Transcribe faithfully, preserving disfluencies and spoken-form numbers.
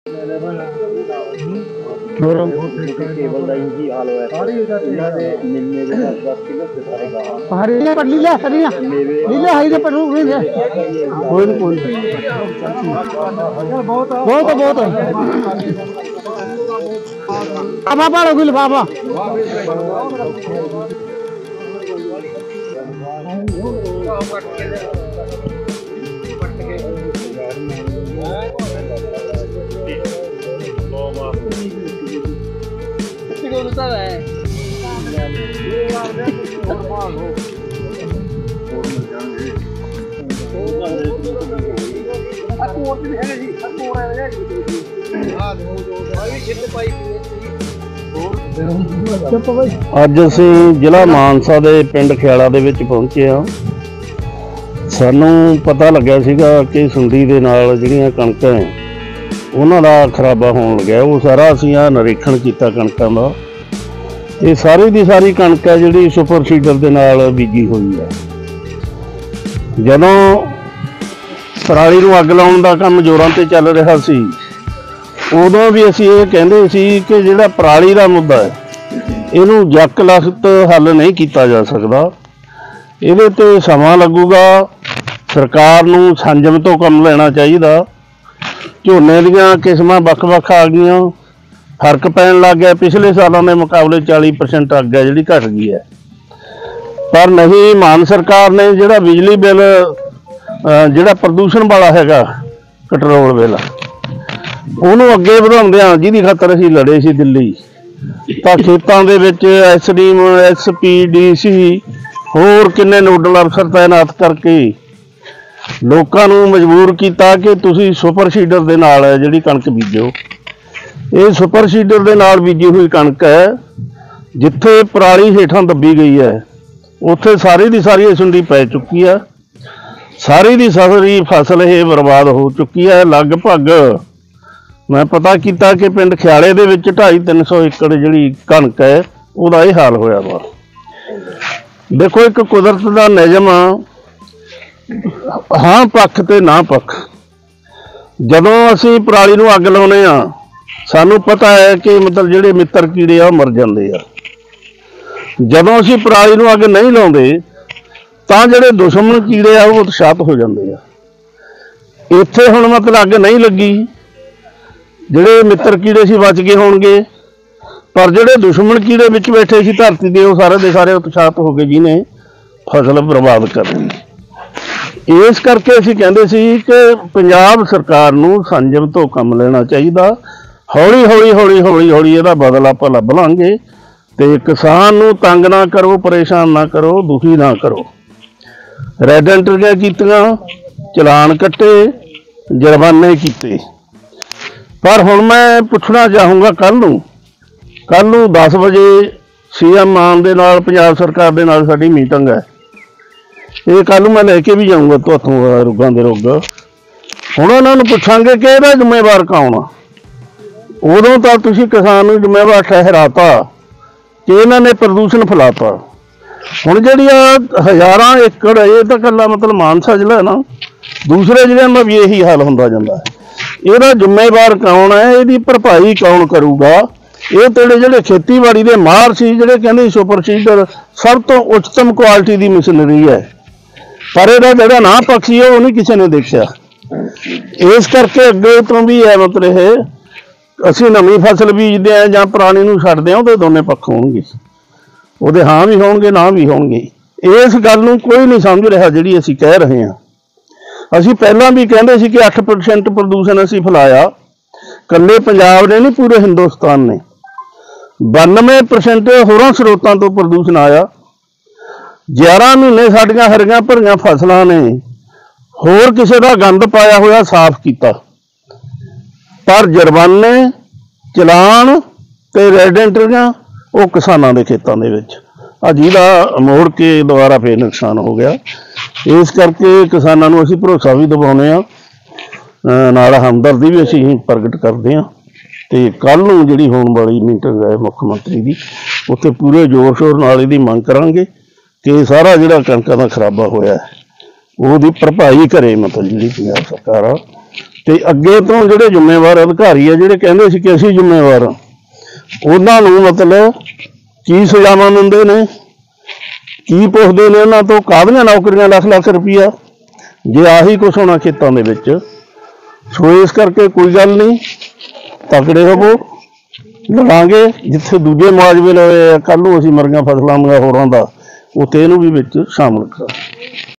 Cable का इनकी हाल हुआ है मिलने के दस दस किलो से सारे गाँव हरी पर लीला सरिया लीला हरी पर रुक नहीं है कोई कोई बहुत बहुत अब बाबा लोग बाबा ਅੱਜ ਅਸੀਂ ਜ਼ਿਲ੍ਹਾ ਮਾਨਸਾ ਦੇ ਪਿੰਡ ਖਿਆਲਾ ਦੇ ਵਿੱਚ ਪਹੁੰਚੇ ਹਾਂ। ਸਾਨੂੰ ਪਤਾ ਲੱਗਿਆ ਸੀਗਾ ਕਿ ਸੁੰਡੀ ਦੇ ਨਾਲ ਜਿਹੜੀਆਂ ਕਣਕਾਂ ਹੈ ਉਹਨਾਂ ਦਾ ਖਰਾਬਾ ਹੋਣ ਲੱਗਿਆ। ਉਹ ਸਾਰਾ ਅਸੀਂ ਆ ਨਿਰੀਖਣ ਕੀਤਾ ਕਣਕਾਂ ਦਾ। ਇਹ ਸਾਰੀ ਦੀ ਸਾਰੀ ਕਣਕ ਹੈ ਜਿਹੜੀ ਸੁਪਰ ਸੀਡਰ ਦੇ ਨਾਲ ਬੀਜੀ ਹੋਈ ਹੈ। ਜਦੋਂ ਪਰਾਲੀ ਨੂੰ ਅੱਗ ਲਾਉਣ ਦਾ ਕੰਮ ਜ਼ੋਰਾਂ ਤੇ ਚੱਲ ਰਿਹਾ ਸੀ ਉਦੋਂ ਵੀ ਅਸੀਂ ਇਹ ਕਹਿੰਦੇ ਸੀ ਕਿ ਜਿਹੜਾ ਪਰਾਲੀ ਦਾ ਮੁੱਦਾ ਹੈ ਇਹਨੂੰ ਜੱਕ ਲਖਤ ਹੱਲ ਨਹੀਂ ਕੀਤਾ ਜਾ ਸਕਦਾ, ਇਹਦੇ ਤੇ ਸਮਾਂ ਲੱਗੂਗਾ। ਸਰਕਾਰ ਨੂੰ ਸੰਜਮ ਤੋਂ ਕੰਮ ਲੈਣਾ ਚਾਹੀਦਾ। ਝੋਨੇ ਦੀਆਂ ਕਿਸਮਾਂ ਵੱਖ ਵੱਖ ਆ ਗਈਆਂ, ਫਰਕ ਪੈਣ ਲੱਗ ਗਿਆ। ਪਿਛਲੇ ਸਾਲਾਂ ਦੇ ਮੁਕਾਬਲੇ ਚਾਲੀ ਪਰਸੈਂਟ ਅੱਗ ਹੈ ਜਿਹੜੀ ਘਟ ਗਈ ਹੈ। ਪਰ ਨਹੀਂ, ਮਾਨ ਸਰਕਾਰ ਨੇ ਜਿਹੜਾ ਬਿਜਲੀ ਬਿੱਲ ਜਿਹੜਾ ਪ੍ਰਦੂਸ਼ਣ ਵਾਲਾ ਹੈਗਾ ਪੈਟਰੋਲ ਬਿੱਲ ਉਹਨੂੰ ਅੱਗੇ ਵਧਾਉਂਦਿਆਂ, ਜਿਹਦੀ ਖਾਤਰ ਅਸੀਂ ਲੜੇ ਸੀ ਦਿੱਲੀ, ਤਾਂ ਖੇਤਾਂ ਦੇ ਵਿੱਚ S D S P D C ਹੋਰ ਕਿੰਨੇ ਨੋਡਲ ਅਫਸਰ ਤਾਇਨਾਤ ਕਰਕੇ ਲੋਕਾਂ ਨੂੰ ਮਜਬੂਰ ਕੀਤਾ ਕਿ ਤੁਸੀਂ ਸੁਪਰ ਸੀਡਰ ਦੇ ਨਾਲ ਜਿਹੜੀ ਕਣਕ ਬੀਜੋ। ਇਹ ਸੁਪਰ ਸੀਡਰ ਦੇ ਨਾਲ ਬੀਜੀ ਹੋਈ ਕਣਕ ਹੈ। ਜਿੱਥੇ ਪਰਾਲੀ ਹੇਠਾਂ ਦੱਬੀ ਗਈ ਹੈ ਉੱਥੇ ਸਾਰੀ ਦੀ ਸਾਰੀ ਸੁੰਡੀ ਪੈ ਚੁੱਕੀ ਹੈ। ਸਾਰੀ ਦੀ ਸਾਰੀ ਫਸਲ ਇਹ ਬਰਬਾਦ ਹੋ ਚੁੱਕੀ ਹੈ। ਲਗਭਗ ਮੈਂ ਪਤਾ ਕੀਤਾ ਕਿ ਪਿੰਡ ਖਿਆਲੇ ਦੇ ਵਿੱਚ ਢਾਈ ਤਿੰਨ ਸੌ ਏਕੜ ਜਿਹੜੀ ਕਣਕ ਹੈ ਉਹਦਾ ਇਹ ਹਾਲ ਹੋਇਆ ਵਾ। ਦੇਖੋ, ਇੱਕ ਕੁਦਰਤ ਦਾ ਨਿਯਮ ਹਾਂ ਪੱਖ ਤੇ ਨਾ ਪੱਖ। ਜਦੋਂ ਅਸੀਂ ਪਰਾਲੀ ਨੂੰ ਅੱਗ ਲਾਉਂਦੇ ਹਾਂ ਸਾਨੂੰ ਪਤਾ ਹੈ ਕਿ ਮਤਲਬ ਜਿਹੜੇ ਮਿੱਤਰ ਕੀੜੇ ਆ ਉਹ ਮਰ ਜਾਂਦੇ ਆ। ਜਦੋਂ ਅਸੀਂ ਪਰਾਲੀ ਨੂੰ ਅੱਗ ਨਹੀਂ ਲਾਉਂਦੇ ਤਾਂ ਜਿਹੜੇ ਦੁਸ਼ਮਣ ਕੀੜੇ ਆ ਉਹ ਉਤਸ਼ਾਹਤ ਹੋ ਜਾਂਦੇ ਆ। ਇੱਥੇ ਹੁਣ ਮਤਲਬ ਅੱਗ ਨਹੀਂ ਲੱਗੀ, ਜਿਹੜੇ ਮਿੱਤਰ ਕੀੜੇ ਸੀ ਬਚ ਗਏ ਹੋਣਗੇ, ਪਰ ਜਿਹੜੇ ਦੁਸ਼ਮਣ ਕੀੜੇ ਵਿੱਚ ਬੈਠੇ ਸੀ ਧਰਤੀ ਦੇ ਉਹ ਸਾਰੇ ਦੇ ਸਾਰੇ ਉਤਸ਼ਾਹਤ ਹੋ ਗਏ ਜਿਹਨੇ ਫਸਲ ਬਰਬਾਦ ਕਰਨੀ। ਇਸ ਕਰਕੇ ਅਸੀਂ ਕਹਿੰਦੇ ਸੀ ਕਿ ਪੰਜਾਬ ਸਰਕਾਰ ਨੂੰ ਸੰਜਮ ਤੋਂ ਕੰਮ ਲੈਣਾ ਚਾਹੀਦਾ। ਹੌਲੀ ਹੌਲੀ ਹੌਲੀ ਹੌਲੀ ਹੌਲੀ ਇਹਦਾ ਬਦਲ ਆਪਾਂ ਲੱਭ ਲਾਂਗੇ ਤੇ ਕਿਸਾਨ ਨੂੰ ਤੰਗ ਨਾ ਕਰੋ, ਪਰੇਸ਼ਾਨ ਨਾ ਕਰੋ, ਦੁਖੀ ਨਾ ਕਰੋ। ਰੈੱਡ ਐਂਟਰੀਆਂ ਕੀਤੀਆਂ, ਚਲਾਨ ਕੱਟੇ, ਜੁਰਮਾਨੇ ਕੀਤੇ। ਪਰ ਹੁਣ ਮੈਂ ਪੁੱਛਣਾ ਚਾਹੂੰਗਾ, ਕੱਲ੍ਹ ਨੂੰ ਕੱਲ੍ਹ ਨੂੰ ਦਸ ਵਜੇ ਸੀ ਐਮ ਮਾਨ ਦੇ ਨਾਲ ਪੰਜਾਬ ਸਰਕਾਰ ਦੇ ਨਾਲ ਸਾਡੀ ਮੀਟਿੰਗ ਹੈ। ਇਹ ਕੱਲ੍ਹ ਨੂੰ ਮੈਂ ਲੈ ਕੇ ਵੀ ਜਾਊਂਗਾ ਤੁਹਾਥੋਂ ਰੁੱਗਾਂ ਦੇ ਰੁੱਗ। ਹੁਣ ਉਹਨਾਂ ਨੂੰ ਪੁੱਛਾਂਗੇ ਕਿ ਇਹਦਾ ਜ਼ਿੰਮੇਵਾਰ ਕੌਣ ਆ। ਉਦੋਂ ਤਾਂ ਤੁਸੀਂ ਕਿਸਾਨ ਨੂੰ ਜ਼ਿੰਮੇਵਾਰ ਠਹਿਰਾਤਾ ਕਿ ਇਹਨਾਂ ਨੇ ਪ੍ਰਦੂਸ਼ਣ ਫੈਲਾਤਾ। ਹੁਣ ਜਿਹੜੀਆਂ ਹਜ਼ਾਰਾਂ ਏਕੜ ਇਹ ਤਾਂ ਇਕੱਲਾ ਮਤਲਬ ਮਾਨਸਾ ਜ਼ਿਲ੍ਹਾ ਨਾ, ਦੂਸਰੇ ਜ਼ਿਲ੍ਹਿਆਂ ਦਾ ਵੀ ਇਹੀ ਹਾਲ ਹੁੰਦਾ ਜਾਂਦਾ ਹੈ। ਇਹਦਾ ਜ਼ਿੰਮੇਵਾਰ ਕੌਣ ਹੈ, ਇਹਦੀ ਭਰਪਾਈ ਕੌਣ ਕਰੂਗਾ? ਇਹ ਤੇੜੇ ਜਿਹੜੇ ਖੇਤੀਬਾੜੀ ਦੇ ਮਾਹਰ ਸੀ ਜਿਹੜੇ ਕਹਿੰਦੇ ਸੁਪਰ ਸੀਡਰ ਸਭ ਤੋਂ ਉੱਚਤਮ ਕੁਆਲਿਟੀ ਦੀ ਮਸ਼ੀਨਰੀ ਹੈ, ਪਰ ਇਹਦਾ ਜਿਹੜਾ ਨਾ ਪੱਖੀ ਉਹ ਨਹੀਂ ਕਿਸੇ ਨੇ ਦੇਖਿਆ। ਇਸ ਕਰਕੇ ਅੱਗੇ ਤੋਂ ਵੀ ਹੈ ਮਤਲਬ ਇਹ ਅਸੀਂ ਨਵੀਂ ਫਸਲ ਬੀਜਦੇ ਹਾਂ ਜਾਂ ਪੁਰਾਣੀ ਨੂੰ ਛੱਡਦੇ ਹਾਂ, ਉਹਦੇ ਦੋਨੇ ਪੱਖ ਹੋਣਗੇ, ਉਹਦੇ ਹਾਂ ਵੀ ਹੋਣਗੇ ਨਾ ਵੀ ਹੋਣਗੇ। ਇਸ ਗੱਲ ਨੂੰ ਕੋਈ ਨਹੀਂ ਸਮਝ ਰਿਹਾ ਜਿਹੜੀ ਅਸੀਂ ਕਹਿ ਰਹੇ ਹਾਂ। ਅਸੀਂ ਪਹਿਲਾਂ ਵੀ ਕਹਿੰਦੇ ਸੀ ਕਿ ਅੱਠ ਪਰਸੈਂਟ ਪ੍ਰਦੂਸ਼ਣ ਅਸੀਂ ਫੈਲਾਇਆ, ਇਕੱਲੇ ਪੰਜਾਬ ਨੇ ਨਹੀਂ ਪੂਰੇ ਹਿੰਦੁਸਤਾਨ ਨੇ। ਬਾਨਵੇਂ ਪਰਸੈਂਟ ਹੋਰਾਂ ਸਰੋਤਾਂ ਤੋਂ ਪ੍ਰਦੂਸ਼ਣ ਆਇਆ। ਗਿਆਰਾਂ ਮਹੀਨੇ ਸਾਡੀਆਂ ਹਰੀਆਂ ਭਰੀਆਂ ਫਸਲਾਂ ਨੇ ਹੋਰ ਕਿਸੇ ਦਾ ਗੰਦ ਪਾਇਆ ਹੋਇਆ ਸਾਫ਼ ਕੀਤਾ, ਪਰ ਜੁਰਮਾਨੇ, ਚਲਾਨ ਤੇ ਰੈੱਡ ਐਂਟਰੀਆਂ ਉਹ ਕਿਸਾਨਾਂ ਦੇ ਖੇਤਾਂ ਦੇ ਵਿੱਚ ਆ, ਜਿਹਦਾ ਮੋੜ ਕੇ ਦੁਬਾਰਾ ਫੇਰ ਨੁਕਸਾਨ ਹੋ ਗਿਆ। ਇਸ ਕਰਕੇ ਕਿਸਾਨਾਂ ਨੂੰ ਅਸੀਂ ਭਰੋਸਾ ਵੀ ਦਿਵਾਉਂਦੇ ਹਾਂ, ਨਾਲ ਹਮਦਰਦੀ ਵੀ ਅਸੀਂ ਪ੍ਰਗਟ ਕਰਦੇ ਹਾਂ। ਤੇ ਕੱਲ੍ਹ ਨੂੰ ਜਿਹੜੀ ਹੋਣ ਵਾਲੀ ਮੀਟਿੰਗ ਹੈ ਮੁੱਖ ਮੰਤਰੀ ਦੀ, ਉੱਥੇ ਪੂਰੇ ਜ਼ੋਰ ਸ਼ੋਰ ਨਾਲ ਇਹਦੀ ਮੰਗ ਕਰਾਂਗੇ ਕਿ ਸਾਰਾ ਜਿਹੜਾ ਕਣਕਾਂ ਦਾ ਖਰਾਬਾ ਹੋਇਆ ਉਹਦੀ ਭਰਪਾਈ ਕਰੇ ਮਤਲਬ ਜਿਹੜੀ ਪੰਜਾਬ ਸਰਕਾਰ ਆ, ਤੇ ਅੱਗੇ ਤੋਂ ਜਿਹੜੇ ਜ਼ਿੰਮੇਵਾਰ ਅਧਿਕਾਰੀ ਆ ਜਿਹੜੇ ਕਹਿੰਦੇ ਸੀ ਕਿ ਅਸੀਂ ਜ਼ਿੰਮੇਵਾਰ ਹਾਂ, ਉਹਨਾਂ ਨੂੰ ਮਤਲਬ ਕੀ ਸਜ਼ਾਵਾਂ ਦਿੰਦੇ ਨੇ, ਕੀ ਪੁੱਛਦੇ ਨੇ ਉਹਨਾਂ ਤੋਂ, ਕਾਹਦੀਆਂ ਨੌਕਰੀਆਂ ਲੱਖ ਲੱਖ ਰੁਪਈਆ, ਜੇ ਆਹੀ ਕੁਛ ਹੋਣਾ ਖੇਤਾਂ ਦੇ ਵਿੱਚ। ਸੋ ਇਸ ਕਰਕੇ ਕੋਈ ਗੱਲ ਨਹੀਂ, ਤਕੜੇ ਹੋਵੋ, ਲੜਾਂਗੇ। ਜਿੱਥੇ ਦੂਜੇ ਮੁਆਵਜ਼ੇ ਲਏ ਆ ਕੱਲ੍ਹ ਨੂੰ ਅਸੀਂ ਮਰੀਆਂ ਫਸਲਾਂ ਦੀਆਂ ਹੋਰਾਂ ਦਾ, ਉੱਥੇ ਇਹਨੂੰ ਵੀ ਵਿੱਚ ਸ਼ਾਮਲ ਕਰਾਂ।